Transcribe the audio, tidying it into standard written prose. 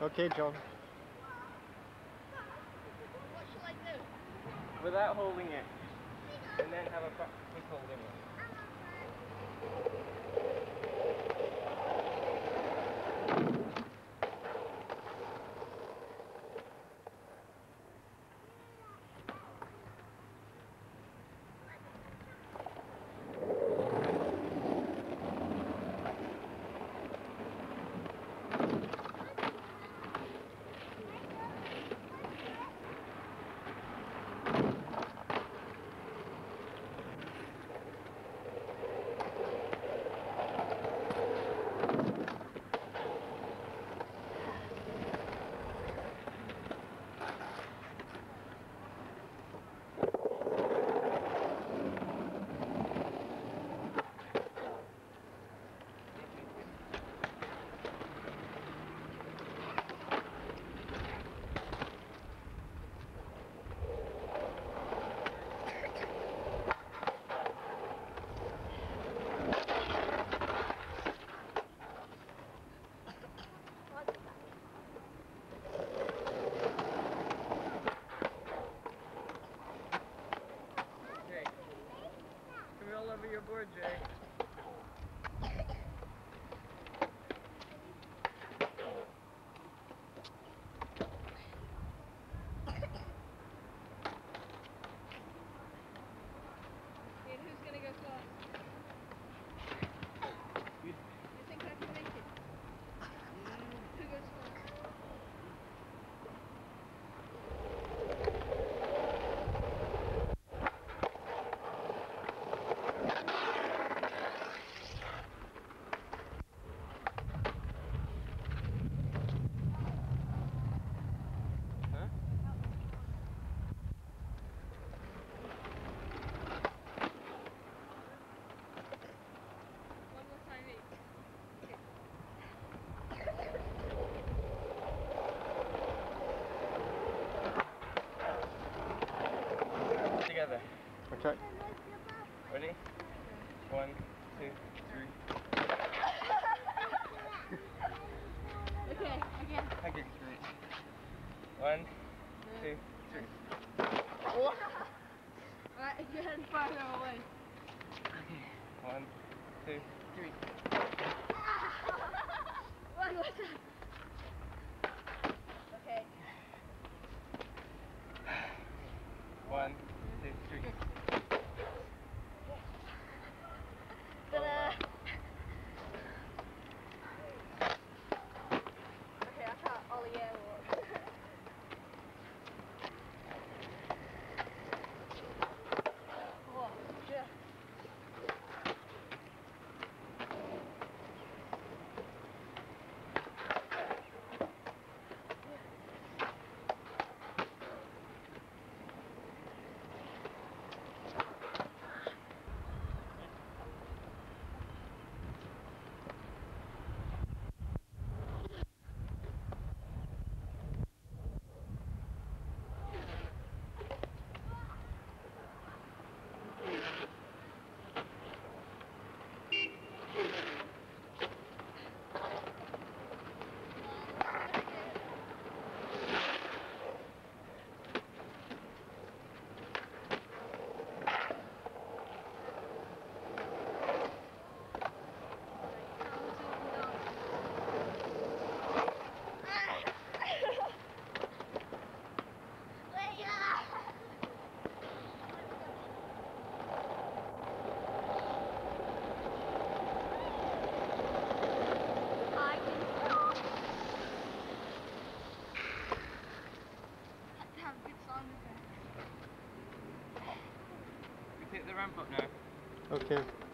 Okay, John. What shall I do? Without holding it. And then have a practice holding it. All over your board, Jay. And who's gonna go first? You think I can make it? Who goes first? Together. Okay. Ready? 1, 2, 3. Okay, again. Okay, 1, 2, 3. Alright, again, farther away. Okay. 1, 2, 3. What was that? Okay. 1, 2, 3. Ta-da! Okay, I can't ollie airwalk. Whoa, yeah. We take the ramp up now. Okay.